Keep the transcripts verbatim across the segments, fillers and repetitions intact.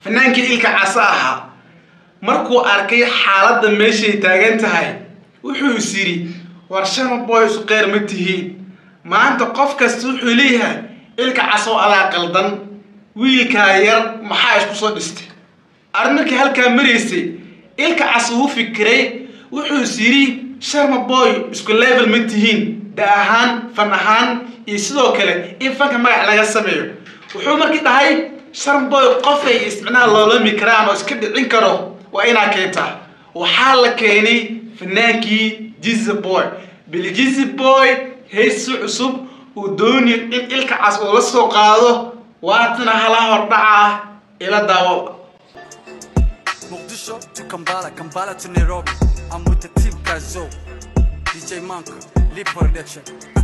فنانك إلك عصاها مركو أركي حالة ماشي تاجنت هاي وحو سيري ورشان بويس غير متهين ما أنت قف كسوح ليها إلك عصا على قلدن ويلك ير محاش كصدست أرنك هالكامريسي إلك عصا فكري وحو سيري شرم بوي اسكو ليفل متهين داهان فنهان يسلو كله إن فانك ما على جسمه وحو مركي دهاي شرم بوي قفي اسمنا الله لم يكرام واسكد عنكره وأنا كيتا وحال كيني فنانكي جيز بوي بالجيز بوي هيسو عصب ودوني إلك عصب ولسو قاضو واتنا هلا هردعا إلى داو مقدشو to Kampala, Kampala to Nairobi. I'm with the team Kazo, دي جي مانكو, Lee Production.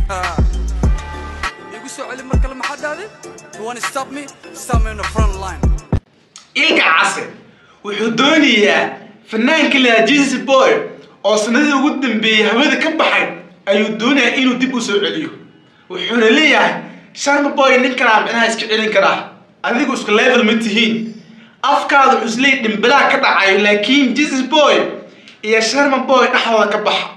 يقول سؤالي مركل محد هذا? You wanna stop me? Stop me on the front line. إلك عصب وحدوني يا فنان كلها جيز بوي أو سنده قدام بهذا كبحي أيو الدنيا إنه دبوا سؤاليه وحنا ليه شرم بوي نكرام أنا هسكعلين كراه أذيك وسك ليفل متهين أفكار حسلي نبلا كدع لكن جيز بوي يا شرم بوي نحو كبح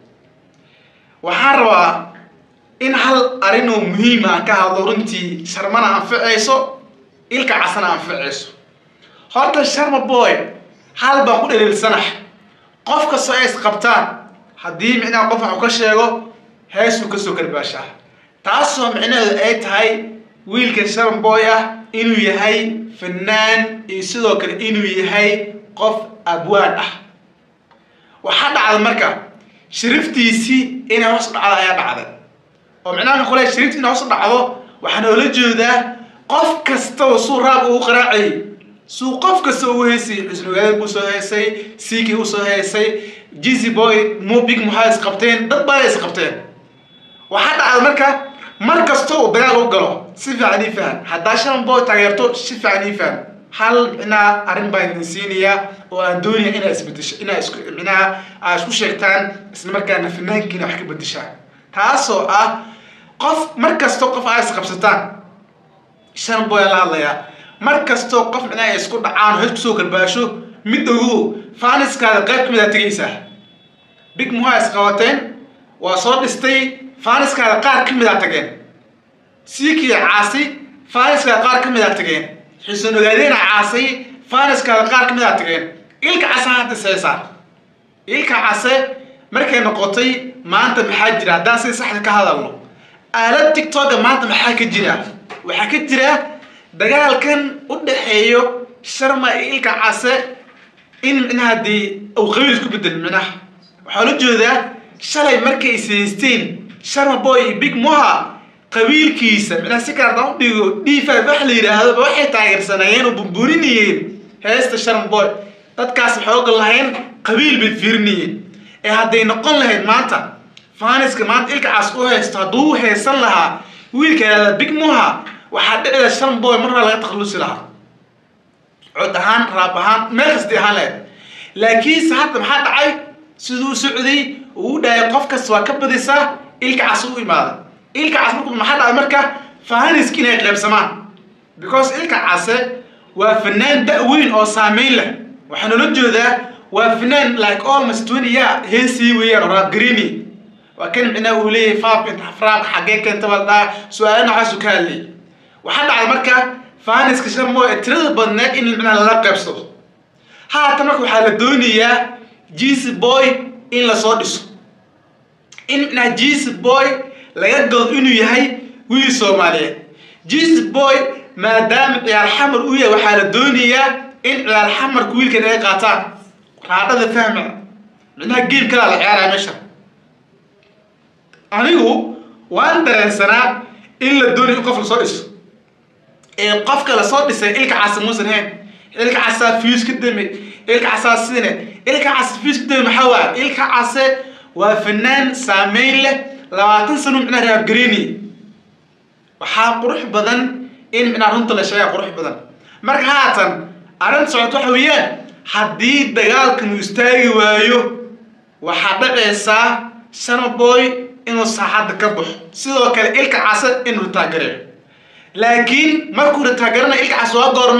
وحروا إن هل أرينو مهمة كهذورنتي شرمنا أنفعيسو إلك عسنا أنفعيسو هذا الشرم بوي هل بقول للسنح قف كسائس قبطان حدي معنا قف عكشيغو هيسو كسو كرباشا تاسو معنا ايت هاي ويلك الشرم بويا انو يهي فنان يسدو كل انو يهي قف ابوان اه وحد على المركه شرفتيسي انا وصل على ايا دعده ومعناها نقول شرفتي انا وصل دعده waxana la jeedaa qof kasta oo soo raab uu qaraacay سو قف كسو هيسي اسلوغاد بو سو هيسي سيكي بو سو هيسي جيزي بوي مو بيك محاس قبتين دد بايس قبتين وحتى على المركة مركز تو دغال او غلو سي فعني فهم حدا شرم بو تاغيرتو سي فعني فهم حال انا ارين باين نسينيا او ادوني انا اسبتش انا اسكو انا اسكو شيغتان اسلا مركا فنانكينا wax ka badisha taaso ah qof markas to qof ay isqabsataan shan boo la hadlaya markas to qof inay isku dhacaan hal soo galbaasho mid ogu faaniskaada qayb kamid ah tagaysa big muhaas qawateen waa soo dhistay faaniskaada qaar kamid ah tageen siiki caasi faaniskaada qaar kamid ah tageen xiisan ogaadeen caasi faaniskaada qaar kamid ah tageen ilka casaanta seesaa ilka caase markay noqotay maanta maxaa jira hadaan si sax ka hadalno aalad tiktok maanta maxaa ka jira waxa ka jira dagaalkan u dhaxeeyo sharma ilka caase in inhaadii oo qabiil isku bedel manax waxa la jeedaa shalay markay siisteen sharma boy big moha qabiilkiisa manax si kala u dhigo dhiifa wax la yiraahdo waxay taageersanayeen oo bumburinayeen heesta sharma boy dadkaas xoog lahayn qabiil bay fiirnayeen ee haday noqon lahayd maanta faaniska maanta ilka caas u haysto haduu haysan lahaa wiilkeeda big moha waxa dhacay sharma boy marna laga takhalusi lahaa cod ahaan raab ahaan meel kasta ahaan leed laakiin saxda maxaa dhacay sidoo Saudi uu dhaay qof kasta waa ka badisa ilka caas u imaada ilka caas markuu maxaa dhacay marka faaniska inay qaybsamaan because ilka caas waa fanaan da'weyn oo saameyn leh waxaan la jeedaa waa fanaan like almost twenty years heesii weeyaan raab greeny وكان معنا وليه فاب انت حفراق حقيقة انت والله سؤالنا عاسو كان لي وحد على المركة فانس كشرم مو اترد بناك ان معنا للقب صوت ها تمركو حال الدنيا جيس بوي ان لصودسو ان معنا جيس بوي لقد انو يهي ويلي سوماليا جيس بوي ما دام يا الحمر ويا وحال الدنيا ان يا الحمر كويل كان يقاطع هذا فهم لانها جيم كلا العيار مشى anigu waan dareensanaa in la doonayo qof la soo dhiso ee qofka la soo dhisay ilka caas muusan heen ilka caas fiis ka damay ilka caas sidine ilka caas fiis ka damay maxaa waa ilka caas waa fanaan saameyn leh labaatan sano macna raab greeny waxa qurux badan in macna runta la sheego qurux badan marka haatan arin socod waxa weeyaan hadii dagaalkan uu istaagi waayo waxa dhacaysa Sharma Boy إنه صحة كبح سيدو كله إلك عسل إنه تاجره لكن ما كورة تاجرنا إلك عسوا قرمه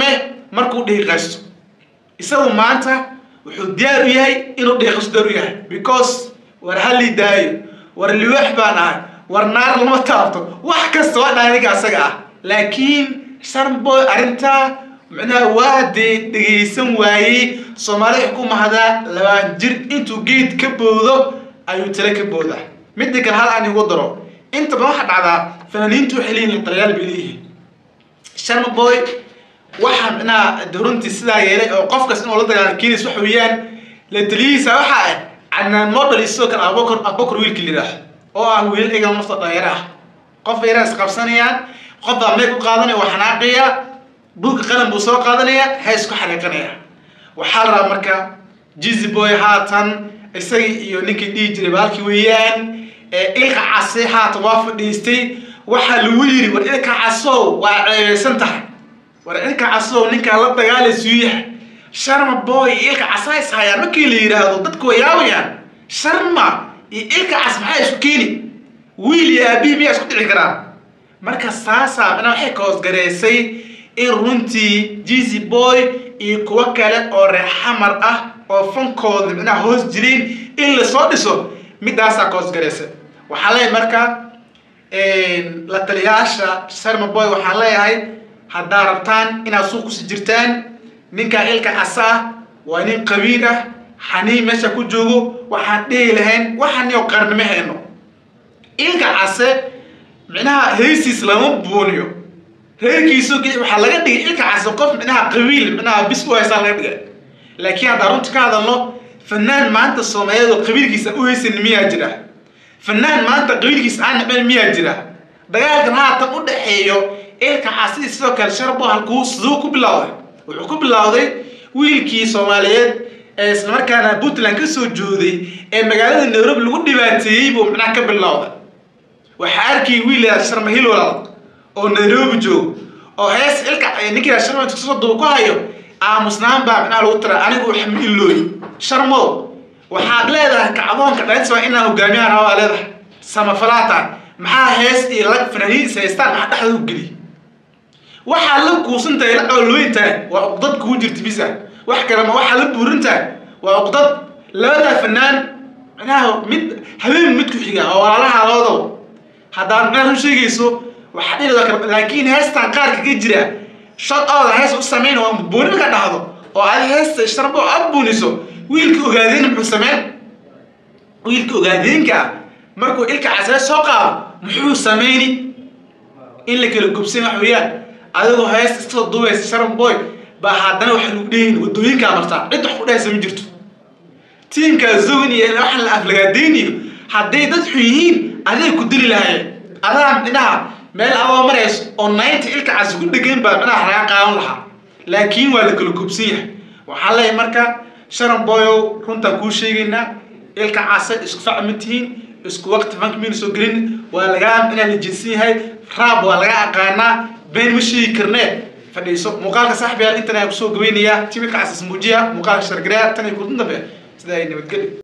markuu dhiiqaysto isagu maanta wuxuu diyaar u yahay inuu dhiiqaysto diyaar u yahay because war hali daayo war liwax baan ahay war naar lama taabto wax kasta waa dhaaniga asaga ah laakiin Sharma Boy arinta macnaha waa dhageysan waayay Soomaali xukuumadda laba jir intuu geed ka boodo ayuu tala ka booda mid kale hal aan igu daro inta waxa dhacda fanaaniintu xiliin talyaal bilihi Sharma Boy waxa macnaha duruntii sida yeelay oo qofkas inuu la dagaal kiis wax weeyaan la taliisa waxa عندنا موديل يسوق الأبوكر أبوكر ويل كل ده أو ويل إيجا مفترض دايرة قف يراس قفصانيا قف عملك قاضني وحناقية بوك قلم بوسوق قاضنيا هيسكو حناقية وحال مركا جيزي بوي هاتن السي يونيك دي جربالك ويان إلك عصيحة توافق ديستي وحلويري وإلك عصو وسنتح وإلك عصو نيك الله تقال سويح Sharma Boy ilka casays haya markii la yiraahdo dadku yaawayaan Sharma ilka cas maxay isku keeni wiil ya bibi isku dhici karaan marka saasa ana waxay koos gareysay in runtii Jizzy Boy iyo kuwa kale oo reexamar ah oo fankooda ina hoos jireen in la soo dhiso midaas koos gareysay waxa la marka een la taliyaasha Sharma Boy waxa leeyahay hadaa rabtaan inaad suuq ku jirtaan ninka ilka asa waa nin qabiil ah xanii meesha ku joogo waxaan dhigi lahayn waxaan iyo qarnimo heeno ilka ase macnaha heesiis lama booniyo heerkiisu waxa laga dhigay ilka ase qof macnaha qabiil macnaha bis u haysan laga dhigay laakiin hada runta ka hadalno fanaan maanta Soomaaliyeed qabiilkiisa u haysan miyaa jira fanaan maanta qabiilkiisa aan meel miyaa jira dagaalkan haatan u dhaxeeyo ilka ase sidoo kale Sharma Boy halkuu sidoo ku bilowday wuxuu ku bilowday wiilkii Soomaaliyeed ee isla markaana Puntland ka soo jooday ee magaalada Nairobi lagu dhibaateeyay buu macna ka bilowday waxa arkay wiil Sharma Hill walaal oo Nairobi joogo oo hees ilka ninkii Sharma soo doob ku hayo aamusnaan baa macna lagu tira anigu waxaan ilooy Sharma waxa leedahay kacdoonka dhaansa inaa hogaamiyaan oo leedahay sama falaata maxaa hees iyo lag fanaaniin saystaan waxa dhaxda u geli waxa la kuusantahay la awlweyntahay waa uqdad ku jirta bisa wax kale ma waxa la buurintahay waa uqdad labada fanaan macnaha mid habeen mid ku xiga oo walaalaha loodo hadaan ma sheegayso waxa dhigada laakiin heestan qaar ka jira shad oo hees u sameeyay oo buurin ka dhahdo oo ay hees Sharma abuniso wiilka ogaadeen muxuu sameeyay wiilka ogaadeenka markuu ilka casaas soo qaado muxuu sameeyay in la kala gubsan wax weeyaan adigu hees iska duubay Sharma Boy ba hadana wax lagu dhigin wadooyinka marta cid wax u dhaysay ma jirto teamka Zone iyo wax la aflagaadeyniyo haday dad xuyiin aday ku dili lahayn adaan dhinaha meel awa mareys oo ninety ilka cas ku dhigeen ba dhinaha raga qaadan laha laakiin waa la kala gubsiyaa waxa la marka Sharma Boy runta ku sheegayna ilka cas isku facmatihiin isku waqti fank min soo gelin waa laga in la jinsiyahay raab waa laga aqaana بين مشي كرنيه فديسو مقالك صاحبي انت انا كسو غوينيا تيمك اساس موجيا مقالك شرقريا تاني كنت نبه سداي نبدل